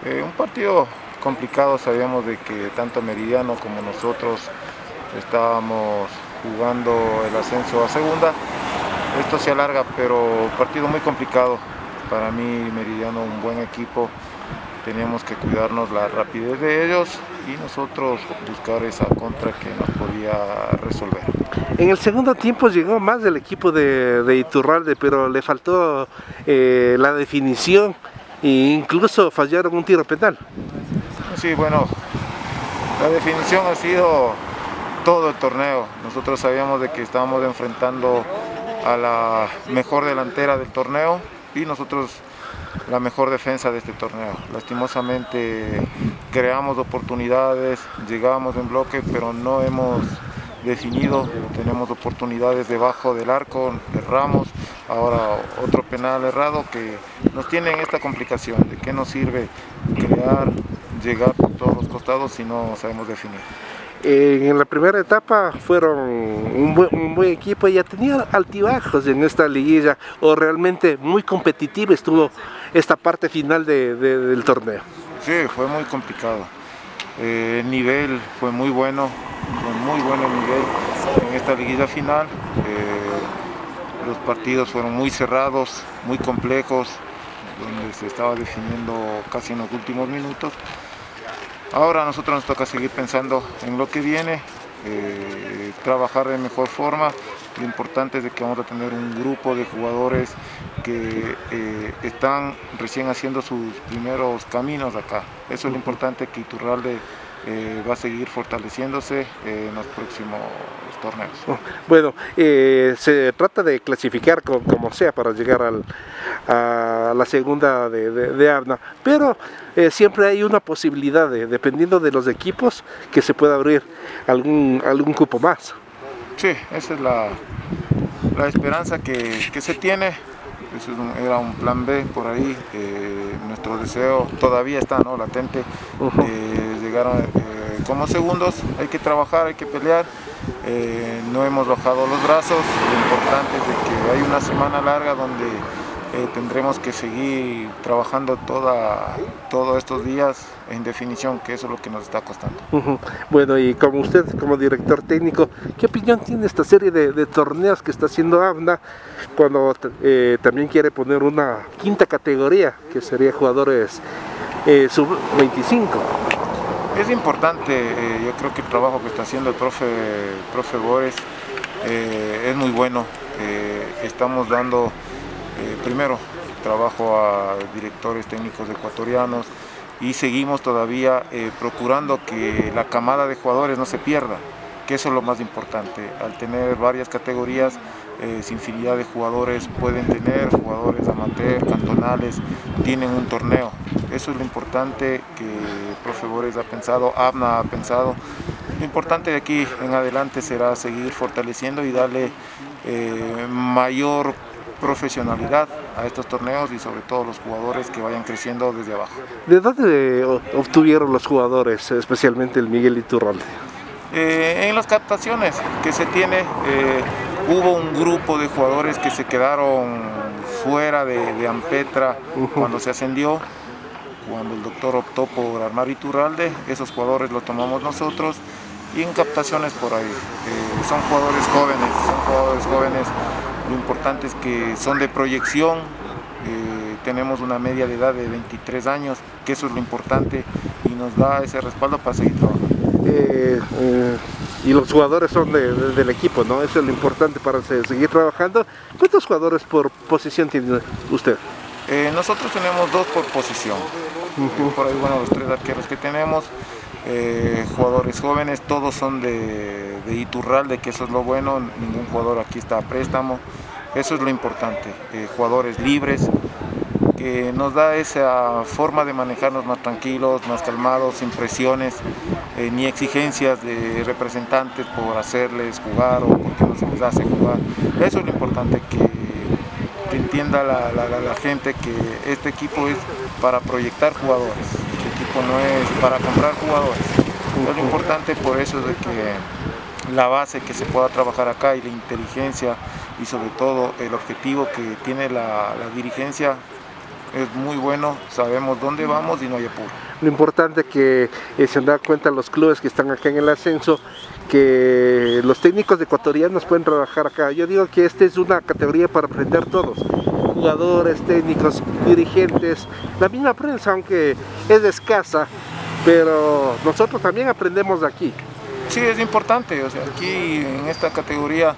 Un partido complicado, sabíamos de que tanto Meridiano como nosotros estábamos jugando el ascenso a segunda. Esto se alarga, pero partido muy complicado. Para mí Meridiano un buen equipo, teníamos que cuidarnos la rapidez de ellos y nosotros buscar esa contra que nos podía resolver. En el segundo tiempo llegó más del equipo de Iturralde, pero le faltó la definición e incluso fallaron un tiro penal. Sí, bueno, la definición ha sido todo el torneo. Nosotros sabíamos de que estábamos enfrentando a la mejor delantera del torneo y nosotros la mejor defensa de este torneo. Lastimosamente creamos oportunidades, llegábamos en bloque, pero no hemos definido. Tenemos oportunidades debajo del arco, erramos. Ahora otro penal errado que nos tiene en esta complicación. ¿De qué nos sirve crear, llegar por todos los costados si no sabemos definir? En la primera etapa fueron un buen equipo y ya tenía altibajos en esta liguilla, o realmente muy competitiva estuvo esta parte final del torneo. Sí, fue muy complicado. El nivel fue muy bueno el nivel en esta liguilla final. Los partidos fueron muy cerrados, muy complejos, donde se estaba definiendo casi en los últimos minutos. Ahora a nosotros nos toca seguir pensando en lo que viene, trabajar de mejor forma. Lo importante es de que vamos a tener un grupo de jugadores que están recién haciendo sus primeros caminos acá. Eso es lo importante, que Iturralde va a seguir fortaleciéndose en los próximos torneos. Bueno, se trata de clasificar como sea para llegar a la segunda de ABNA, pero siempre hay una posibilidad, dependiendo de los equipos, que se pueda abrir algún cupo más. Sí, esa es la esperanza que se tiene. Eso era un plan B por ahí. Nuestro deseo todavía está, ¿no?, latente, llegar como segundos. Hay que trabajar, hay que pelear. No hemos bajado los brazos. Lo importante es de que hay una semana larga donde tendremos que seguir trabajando todos estos días en definición, que eso es lo que nos está costando. Bueno, y como usted, como director técnico, ¿qué opinión tiene de esta serie de torneos que está haciendo ABNA cuando también quiere poner una quinta categoría, que sería jugadores sub-25? Es importante, yo creo que el trabajo que está haciendo el profe Bores es muy bueno. Estamos dando primero trabajo a directores técnicos ecuatorianos y seguimos todavía procurando que la camada de jugadores no se pierda, que eso es lo más importante. Al tener varias categorías, infinidad de jugadores pueden tener, jugadores amateur, cantonales, tienen un torneo. Eso es lo importante que el profe Bores ha pensado, ABNA ha pensado. Lo importante de aquí en adelante será seguir fortaleciendo y darle mayor profesionalidad a estos torneos y sobre todo los jugadores que vayan creciendo desde abajo. ¿De dónde obtuvieron los jugadores, especialmente el Miguel Iturralde? En las captaciones que se tiene, hubo un grupo de jugadores que se quedaron fuera de Ampetra cuando se ascendió, cuando el doctor optó por armar Iturralde. Esos jugadores los tomamos nosotros y en captaciones por ahí. Son jugadores jóvenes. Lo importante es que son de proyección, tenemos una media de edad de 23 años, que eso es lo importante y nos da ese respaldo para seguir trabajando. Y los jugadores son del equipo, ¿no? Eso es lo importante para seguir trabajando. ¿Cuántos jugadores por posición tiene usted? Nosotros tenemos 2 por posición. Por ahí, bueno, los 3 arqueros que tenemos, jugadores jóvenes, todos son de Iturralde, que eso es lo bueno, ningún jugador aquí está a préstamo, eso es lo importante. Jugadores libres, que nos da esa forma de manejarnos más tranquilos, más calmados, sin presiones, ni exigencias de representantes por hacerles jugar o porque no se les hace jugar. Eso es lo importante, que entienda la gente que este equipo es para proyectar jugadores, este equipo no es para comprar jugadores. Es lo importante, por eso es de que la base que se pueda trabajar acá y la inteligencia y sobre todo el objetivo que tiene la dirigencia es muy bueno, sabemos dónde vamos y no hay apuro. Lo importante que se dan cuenta los clubes que están acá en el ascenso, que los técnicos ecuatorianos pueden trabajar acá. Yo digo que esta es una categoría para aprender todos, jugadores, técnicos, dirigentes, la misma prensa, aunque es escasa, pero nosotros también aprendemos de aquí. Sí, es importante, o sea, aquí en esta categoría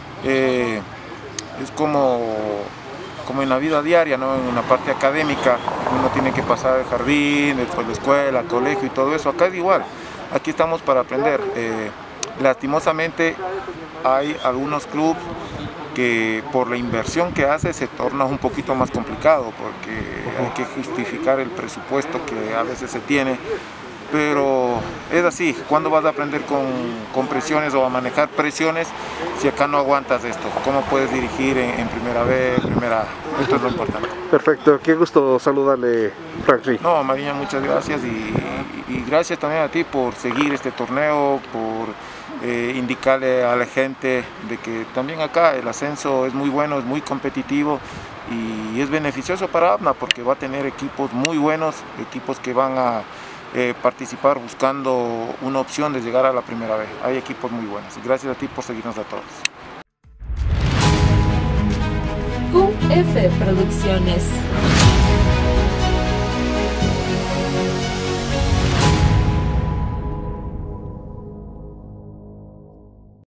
es como en la vida diaria, ¿no? En la parte académica, uno tiene que pasar el jardín, después la escuela, el colegio y todo eso. Acá es igual, aquí estamos para aprender. Lastimosamente hay algunos clubes que por la inversión que hace se torna un poquito más complicado, porque hay que justificar el presupuesto que a veces se tiene. Pero es así, ¿cuándo vas a aprender con presiones o a manejar presiones si acá no aguantas esto? ¿Cómo puedes dirigir en primera vez, primera A? Esto es lo importante. Perfecto, qué gusto saludarle, Franklin. No, Mariña, muchas gracias y gracias también a ti por seguir este torneo, por indicarle a la gente de que también acá el ascenso es muy bueno, es muy competitivo y es beneficioso para ABNA porque va a tener equipos muy buenos, equipos que van a participar buscando una opción de llegar a la primera vez. Hay equipos muy buenos. Gracias a ti por seguirnos a todos. QF Producciones.